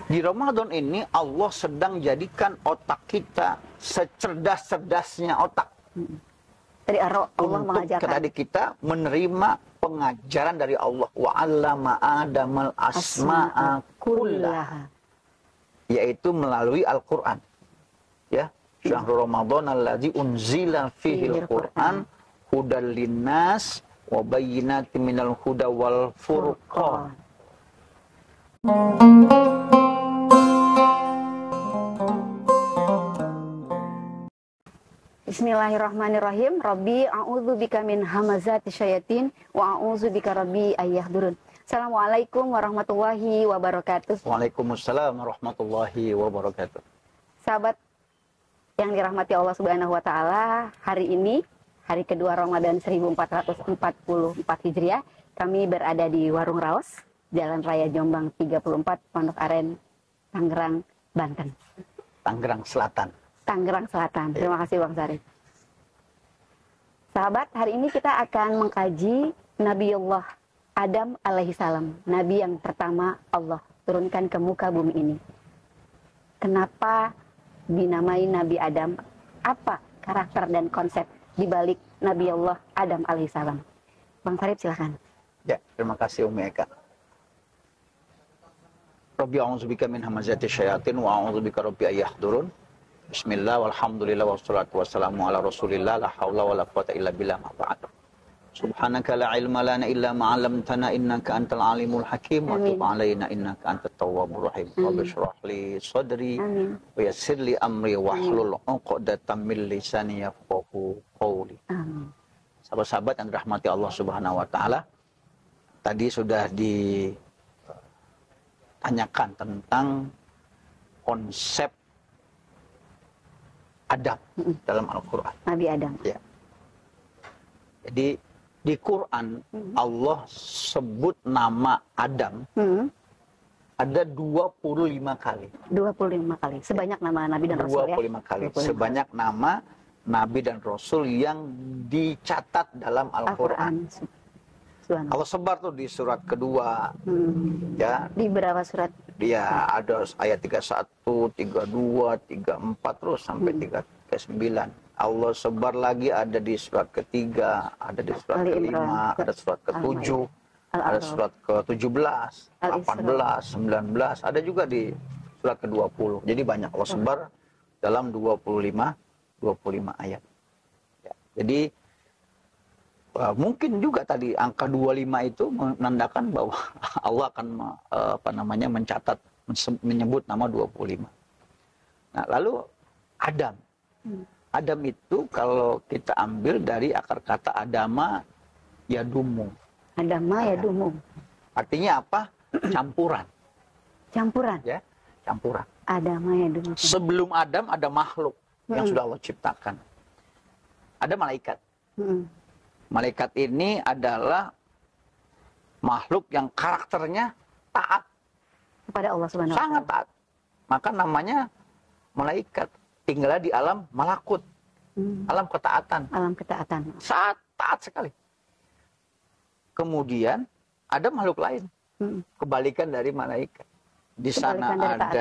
Di Ramadan ini Allah sedang jadikan otak kita secerdas-cerdasnya otak. Dari Allah Untuk mengajarkan. tadi kita menerima pengajaran dari Allah. Wa 'allama Adamal asma'a kullaha. Yaitu melalui Al-Quran. Ya. Syahrul Ramadan alladzi unzila fihil Qur'an hudal linnas wa bayyinatin minal huda wal furqan. Bismillahirrahmanirrahim. Rabbi a'udzubika min hamazati syayatin wa a'udzubika rabbi ayyahdurun. Assalamualaikum warahmatullahi wabarakatuh. Waalaikumsalam warahmatullahi wabarakatuh. Sahabat yang dirahmati Allah Subhanahu wa taala, hari ini hari kedua Ramadan 1444 Hijriah, kami berada di Warung Raos, Jalan Raya Jombang 34, Pondok Aren, Tangerang, Banten. Tangerang Selatan. Tangerang Selatan. Terima kasih Bang Sarif. Sahabat, hari ini kita akan mengkaji Nabiullah Adam alaihissalam, Nabi yang pertama Allah turunkan ke muka bumi ini. Kenapa dinamai Nabi Adam? Apa karakter dan konsep di balik Nabiullah Adam alaihissalam? Bang Sarif silahkan. Ya, terima kasih Umi Eka. Rabbi a'udzubika min hamazati syayatin wa a'udzubika rabbi ayyahdurun. Bismillah, walhamdulillah, wassalatu wassalamu ala rasulillah, la hawla wa la quwata illa billah, ma ba'd. Subhanaka la ilma lana illa ma'alamtana innaka antal alimul hakim wa tub alaina innaka antat tawwabur rahim. Rabbi shrah li sadri wa yassir li amri wahlul 'uqdatam min lisani yafqahu qawli. Sahabat-sahabat yang dirahmati Allah Subhanahu wa taala, tadi sudah ditanyakan tentang konsep Adam dalam Al-Quran. Nabi Adam. Ya. Jadi di Quran Allah sebut nama Adam ada 25 kali. 25 kali. Sebanyak nama Nabi dan Rasul ya. 25 kali. Sebanyak nama Nabi dan Rasul yang dicatat dalam Al-Quran. Allah sebar tuh di surat kedua. Ya. Di berapa surat? Dia ada ayat 31, 32, 34 terus sampai 39. Allah sebar lagi ada di surat ketiga, ada di surat kelima, ada surat ke-7, ada surat ke-17, 18, 19, ada juga di surat ke-20. Jadi banyak Allah sebar dalam 25 ayat. Ya. Jadi mungkin juga tadi angka 25 itu menandakan bahwa Allah akan mencatat, menyebut nama 25. Nah, lalu Adam. Adam itu kalau kita ambil dari akar kata Adama yadumu. Adama yadumu. Artinya apa? Campuran. Campuran. Ya, campuran. Adama yadumu. Sebelum Adam ada makhluk yang sudah Allah ciptakan. Ada malaikat. Malaikat ini adalah makhluk yang karakternya taat kepada Allah Subhanahu wa taala. Sangat taat. Maka namanya malaikat. Tinggalnya di alam malakut. Alam ketaatan. Alam ketaatan. Sangat taat sekali. Kemudian ada makhluk lain. Kebalikan dari malaikat. Di sana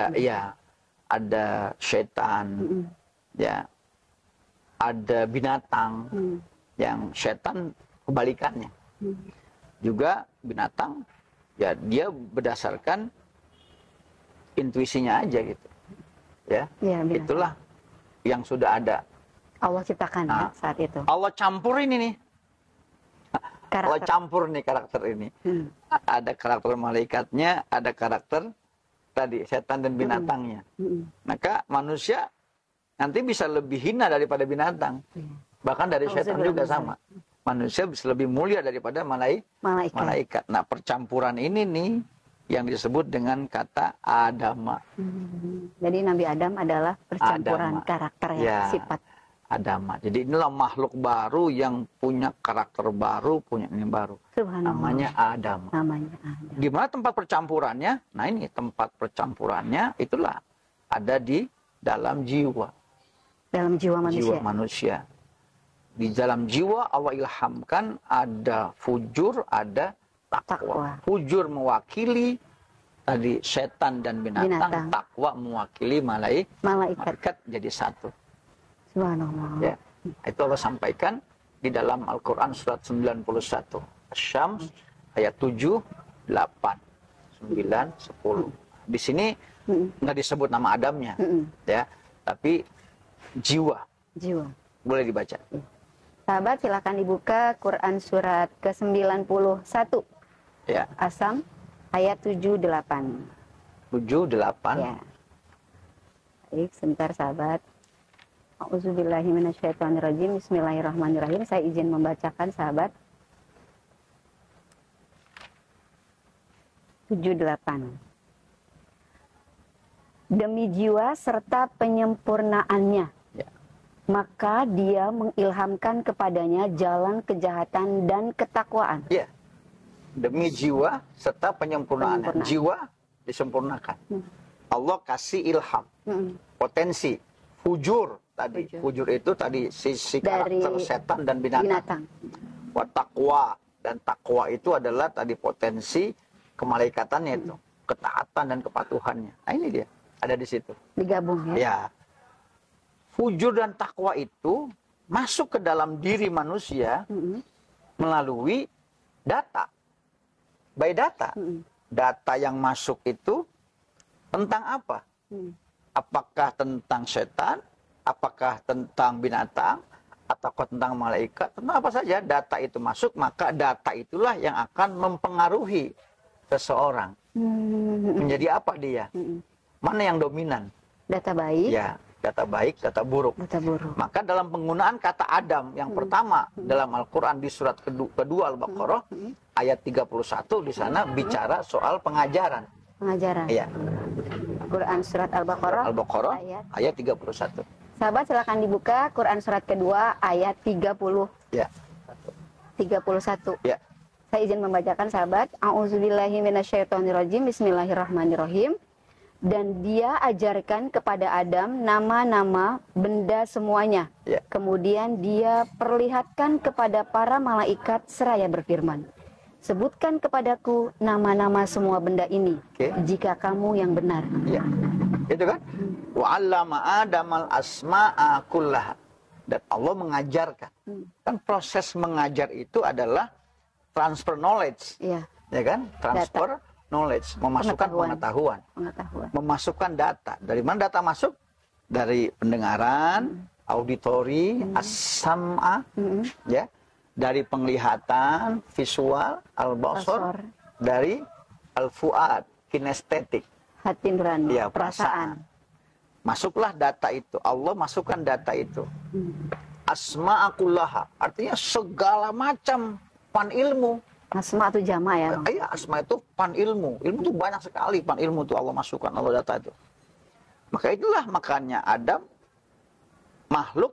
ada setan. Ya. Ada binatang. Yang setan kebalikannya. Juga binatang, ya dia berdasarkan intuisinya aja gitu. Ya, itulah yang sudah ada. Allah ciptakan ya saat itu. Allah campur ini nih. Allah campur nih karakter ini. Ada karakter malaikatnya, ada karakter tadi setan dan binatangnya. Maka manusia nanti bisa lebih hina daripada binatang. Bahkan dari setan juga sama. Manusia bisa lebih mulia daripada malaikat. Nah, percampuran ini nih yang disebut dengan kata Adama. Jadi Nabi Adam adalah percampuran karakter ya, sifat. Adama. Jadi inilah makhluk baru yang punya karakter baru, punya ini baru. Namanya Adama. Di mana tempat percampurannya? Nah, ini tempat percampurannya itulah ada di dalam jiwa. Dalam jiwa manusia. Jiwa manusia. Di dalam jiwa Allah ilhamkan ada fujur, ada takwa. Fujur mewakili tadi setan dan binatang. Takwa mewakili malaikat jadi satu. Subhanallah. Ya. Itu Allah sampaikan di dalam Al-Quran surat 91. Asy-Syams ayat 7, 8, 9, 10. Di sini nggak disebut nama Adamnya, ya, tapi jiwa. Jiwa. Boleh dibaca. Sahabat silakan dibuka Quran surat ke-91. Ya. Asam ayat 7, 8. 7, 8. Ya. Baik, sebentar sahabat. A'udzubillahi minasyaitonirrajim. Bismillahirrahmanirrahim. Saya izin membacakan sahabat. 7, 8. Demi jiwa serta penyempurnaannya, Ya. maka dia mengilhamkan kepadanya jalan kejahatan dan ketakwaan. Ya. Demi jiwa serta penyempurnaannya. Jiwa disempurnakan. Allah kasih ilham, potensi, fujur tadi. Fujur itu tadi sisi karakter setan dan binatang. Wa taqwa, dan takwa itu adalah tadi potensi kemalaikatannya itu, ketaatan dan kepatuhannya. Nah ini dia, ada di situ. Digabung ya. Ya. Fujur dan takwa itu masuk ke dalam diri manusia melalui data. By data. Data yang masuk itu tentang apa? Apakah tentang setan? Apakah tentang binatang? Ataukah tentang malaikat? Tentang apa saja data itu masuk, maka data itulah yang akan mempengaruhi seseorang. Menjadi apa dia? Mana yang dominan? Data baik. Ya, data baik, data buruk. Data buruk. Maka dalam penggunaan kata Adam yang pertama dalam Al-Quran di surat kedua Al-Baqarah ayat 31 di sana bicara soal pengajaran. Pengajaran. Iya. Quran surat Al-Baqarah ayat 31. Sahabat silakan dibuka Quran surat kedua ayat 30. Ya. 31. Ya. Saya izin membacakan sahabat. A'udzubillahi minasyaitonirrajim. Bismillahirrahmanirrahim. Dan dia ajarkan kepada Adam nama-nama benda semuanya. Ya. Kemudian dia perlihatkan kepada para malaikat seraya berfirman, sebutkan kepadaku nama-nama semua benda ini, jika kamu yang benar. Ya. Itu kan? Wa 'allama Adamal asma'a kullaha. Dan Allah mengajarkan. Kan proses mengajar itu adalah transfer knowledge. Iya. Ya kan? Transfer knowledge, memasukkan pengetahuan. Memasukkan data. Dari mana data masuk? Dari pendengaran, auditori, as-sam'a, ya. Dari penglihatan, visual, al-basar, dari al-fuad, kinestetik. Hati nurani, ya, perasaan. Masuklah data itu. Allah masukkan data itu. Asma'akullaha, artinya segala macam pan ilmu. Asma itu jama ya? Iya, asma itu pan ilmu. Ilmu itu banyak sekali pan ilmu itu Allah masukkan, Allah data itu. Maka itulah makanya Adam makhluk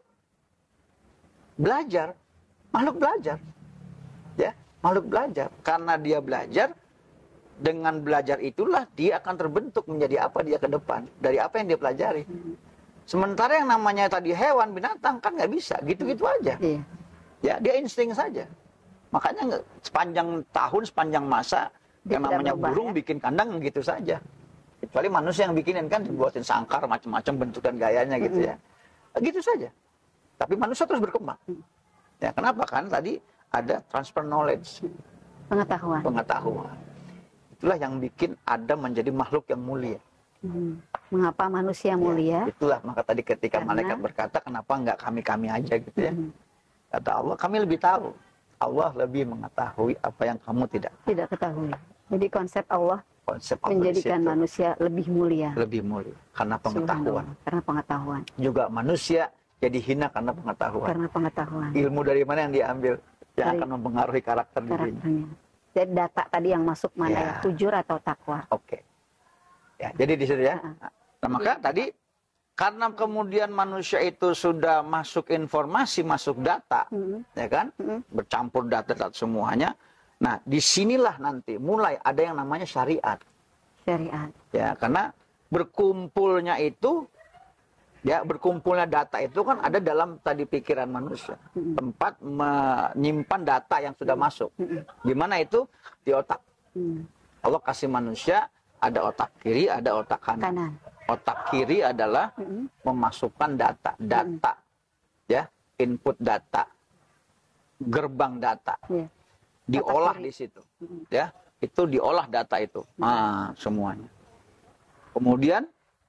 belajar. Makhluk belajar. Ya, makhluk belajar. Karena dia belajar, dengan belajar itulah dia akan terbentuk menjadi apa dia ke depan. Dari apa yang dia pelajari. Sementara yang namanya tadi hewan, binatang kan nggak bisa. Gitu-gitu aja. Iya. Ya, dia insting saja. Makanya sepanjang tahun, sepanjang masa, dia yang namanya burung bikin kandang gitu saja. Kecuali manusia yang bikinin kan, dibuatin sangkar, macam-macam bentuk dan gayanya gitu ya. Gitu saja. Tapi manusia terus berkembang. Ya, kenapa? Kan tadi ada transfer knowledge. Pengetahuan. Pengetahuan. Itulah yang bikin Adam menjadi makhluk yang mulia. Mengapa manusia mulia? Ya, itulah, maka tadi ketika malaikat berkata, kenapa enggak kami-kami aja gitu ya. Kata Allah, kami lebih tahu. Allah lebih mengetahui apa yang kamu tidak ketahui. Jadi konsep Allah menjadikan disitu. Manusia lebih mulia. Lebih mulia karena pengetahuan. Karena pengetahuan. Juga manusia jadi hina karena pengetahuan. Karena pengetahuan. Ilmu dari mana yang diambil yang akan mempengaruhi karakter dirinya. Jadi data tadi yang masuk mana ya, fujur atau takwa. Oke. Ya, jadi di situ ya. Nah, maka tadi karena kemudian manusia itu sudah masuk informasi, masuk data, ya kan, bercampur data semuanya. Nah, disinilah nanti mulai ada yang namanya syariat. Syariat. Ya, karena berkumpulnya itu, ya berkumpulnya data itu kan ada dalam tadi pikiran manusia, tempat menyimpan data yang sudah masuk. Di mana itu? Di otak. Allah kasih manusia Ada otak kiri, ada otak kanan. Otak kiri adalah memasukkan data, ya, input data, gerbang data, diolah di situ, ya, itu diolah data itu, semuanya. Kemudian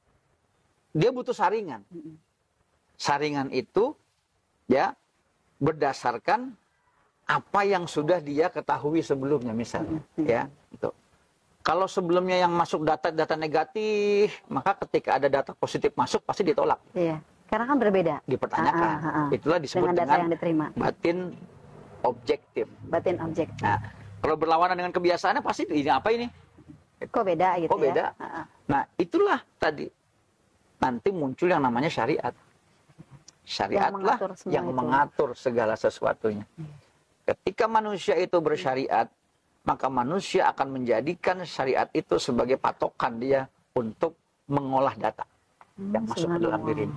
dia butuh saringan, saringan itu, ya, berdasarkan apa yang sudah dia ketahui sebelumnya, misalnya, ya, itu. Kalau sebelumnya yang masuk data negatif, maka ketika ada data positif masuk pasti ditolak. Iya, karena kan berbeda. Dipertanyakan. Itulah disebut dengan data yang diterima. Batin objektif. Batin objektif. Nah, kalau berlawanan dengan kebiasaannya pasti ini apa ini? Kok beda gitu. Kok beda? Ya? Nah, itulah tadi. Nanti muncul yang namanya syariat. Syariatlah yang mengatur segala sesuatunya. Ketika manusia itu bersyariat, maka manusia akan menjadikan syariat itu sebagai patokan dia untuk mengolah data yang masuk ke dalam dirinya.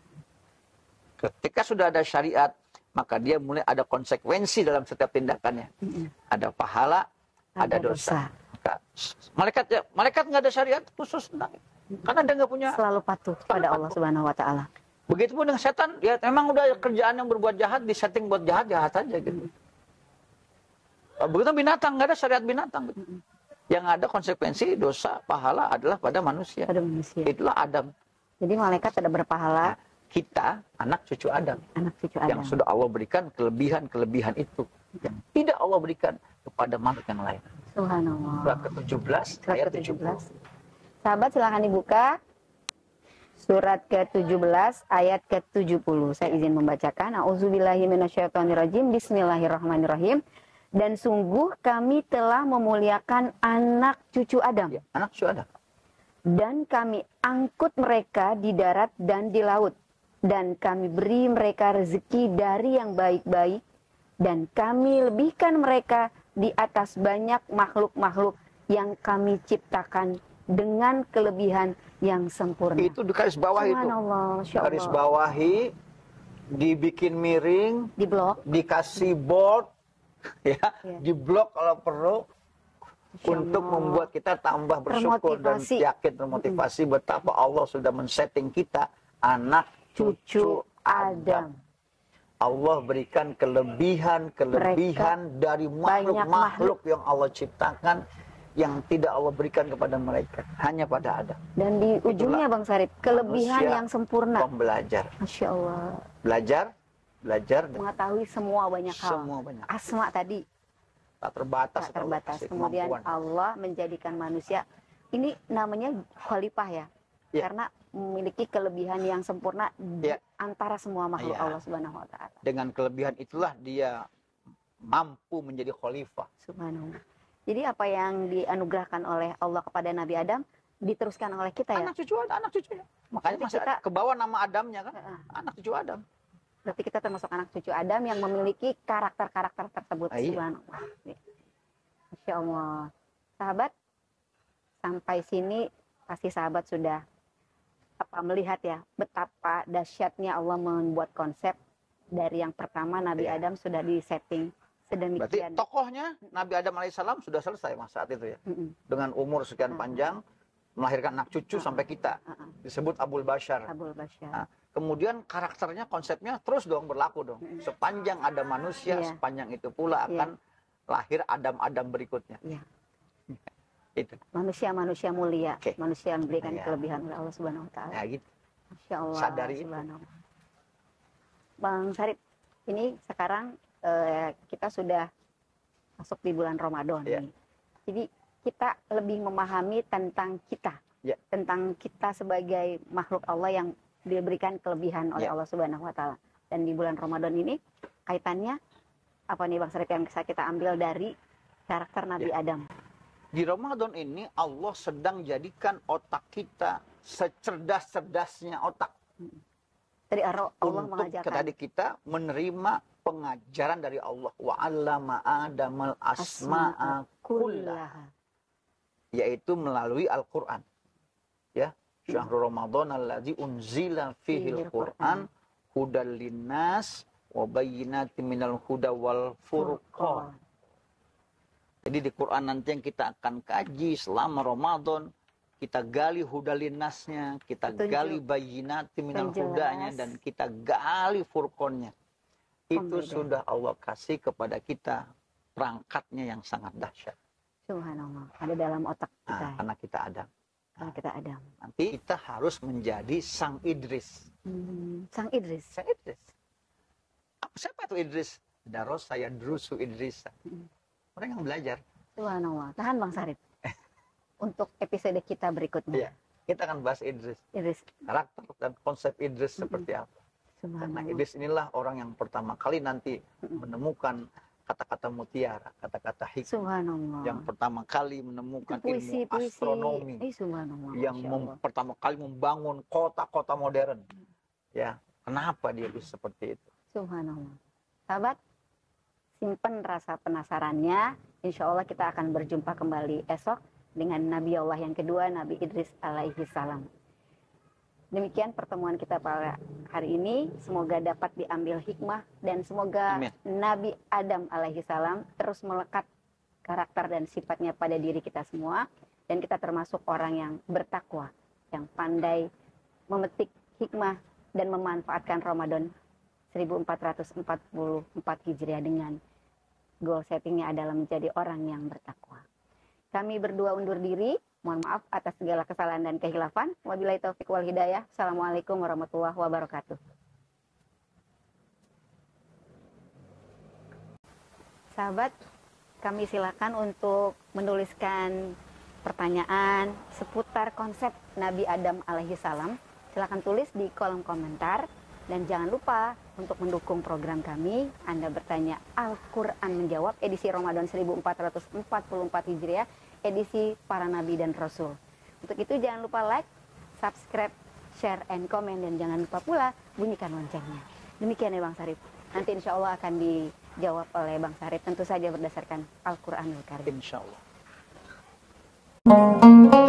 Ketika sudah ada syariat, maka dia mulai ada konsekuensi dalam setiap tindakannya. Ada pahala, ada dosa. Malaikat nggak ada syariat khusus, karena dia nggak punya. Selalu patuh pada Allah Subhanahu Wa Taala. Begitupun dengan setan, ya memang udah kerjaan yang berbuat jahat, disetting buat jahat aja gitu. Begitu binatang, nggak ada syariat binatang. Yang ada konsekuensi dosa, pahala adalah pada manusia. Pada manusia. Itulah Adam. Jadi malaikat ada berpahala. Nah, kita anak cucu Adam. Anak cucu Adam. Yang sudah Allah berikan kelebihan-kelebihan itu. Yang tidak Allah berikan kepada makhluk yang lain. Subhanallah. Surat ke-17, ayat 70. Sahabat silahkan dibuka. Surat ke-17, ayat ke-70. Saya izin membacakan. A'udzubillahi minasyaitonirrajim. Bismillahirrahmanirrahim. Dan sungguh kami telah memuliakan anak cucu Adam. Ya, anak cucu Adam. Dan kami angkut mereka di darat dan di laut. Dan kami beri mereka rezeki dari yang baik-baik. Dan kami lebihkan mereka di atas banyak makhluk-makhluk yang kami ciptakan dengan kelebihan yang sempurna. Itu di garis bawah itu. Garis bawahi, dibikin miring, di blok, dikasih board, ya, di blok kalau perlu, untuk membuat kita tambah bersyukur dan yakin, termotivasi betapa Allah sudah men-setting kita anak cucu Adam. Allah berikan kelebihan dari makhluk-makhluk yang Allah ciptakan yang tidak Allah berikan kepada mereka, hanya pada Adam. Dan di ujungnya Bang Sarip, kelebihan yang sempurna. Belajar. Masya Allah. Belajar mengetahui semua banyak hal. Asma tadi tak terbatas. Kemudian Allah menjadikan manusia ini namanya khalifah ya. Karena memiliki kelebihan yang sempurna di antara semua makhluk Allah Subhanahu Wa Taala. Dengan kelebihan itulah dia mampu menjadi khalifah. Subhanallah. Jadi apa yang dianugerahkan oleh Allah kepada Nabi Adam diteruskan oleh kita ya. Anak cucunya. Makanya masih kita ke bawah nama Adamnya kan. Anak cucu Adam. Berarti kita termasuk anak cucu Adam yang memiliki karakter-karakter tersebut. Subhanallah. Masya Allah. Sahabat, sampai sini pasti sahabat sudah melihat ya betapa dahsyatnya Allah membuat konsep dari yang pertama Nabi Adam sudah disetting sedemikian. Berarti tokohnya Nabi Adam alaihissalam sudah selesai saat itu ya. Dengan umur sekian panjang melahirkan anak cucu sampai kita. Disebut Abul Bashar. Nah, kemudian karakternya, konsepnya terus dong berlaku dong. Sepanjang ada manusia, sepanjang itu pula akan lahir Adam-Adam berikutnya. Itu. Manusia mulia, manusia yang memberikan kelebihan oleh Allah Subhanahu Wa Taala. Ya gitu. Masya Allah. Sadari itu. Bang Sarip, ini sekarang kita sudah masuk di bulan Ramadan nih. Jadi kita lebih memahami tentang kita, tentang kita sebagai makhluk Allah yang diberikan kelebihan oleh Allah Subhanahu Wa Taala. Dan di bulan Ramadan ini kaitannya apa nih Bang Sarip yang bisa kita ambil dari karakter Nabi Adam? Di Ramadan ini Allah sedang jadikan otak kita secerdas-cerdasnya otak. Dari Allah untuk tadi kita menerima pengajaran dari Allah. Wa 'allama Adamal asma'a kullaha. Yaitu melalui Al-Qur'an. Ya, Syahrul Ramadan allazi unzila fihil Qur'an hudal linnas wa bayyinatin minal huda wal furqan. Jadi di Quran nanti yang kita akan kaji selama Ramadan kita gali hudalinasnya, kita Petunjuk. gali bayinati minal Yang jelas. hudanya, dan kita gali furqonnya. Itu Pembeda. sudah Allah kasih kepada kita perangkatnya yang sangat dahsyat. Subhanallah. Ada dalam otak kita. Nah, karena kita Adam. Karena kita Adam. Nanti kita harus menjadi sang Idris. Sang Idris. Sang Idris. Siapa itu Idris? Daros saya drusu Idris. Orang yang belajar. Subhanallah. Tahan Bang Sarip. Untuk episode kita berikutnya. Iya. Kita akan bahas Idris. Idris. Karakter dan konsep Idris seperti apa. Karena Subhanallah. Idris inilah orang yang pertama kali nanti menemukan kata-kata mutiara, kata-kata hikmah. Subhanallah. Yang pertama kali menemukan Puisi, ilmu astronomi. Subhanallah. Yang Masya Allah. pertama kali membangun kota-kota modern. Ya, kenapa dia bisa seperti itu? Subhanallah. Sahabat, simpen rasa penasarannya. Insya Allah kita akan berjumpa kembali esok dengan Nabi Allah yang kedua, Nabi Idris alaihi salam. Demikian pertemuan kita pada hari ini. Semoga dapat diambil hikmah dan semoga Amin. Nabi Adam alaihi salam terus melekat karakter dan sifatnya pada diri kita semua. Dan kita termasuk orang yang bertakwa, yang pandai memetik hikmah dan memanfaatkan Ramadan 1444 Hijriah dengan goal settingnya adalah menjadi orang yang bertakwa. Kami berdua undur diri. Mohon maaf atas segala kesalahan dan kehilafan. Wabillahi taufiq wal hidayah. Assalamualaikum warahmatullahi wabarakatuh. Sahabat, kami silakan untuk menuliskan pertanyaan seputar konsep Nabi Adam alaihi salam. Silakan tulis di kolom komentar. Dan jangan lupa untuk mendukung program kami. Anda bertanya Al-Quran menjawab edisi Ramadan 1444 Hijriah, edisi para nabi dan rasul. Untuk itu jangan lupa like, subscribe, share, and comment. Dan jangan lupa pula bunyikan loncengnya. Demikian ya Bang Sarip. Nanti insya Allah akan dijawab oleh Bang Sarip. Tentu saja berdasarkan Al-Quranul Karim. Insya Allah.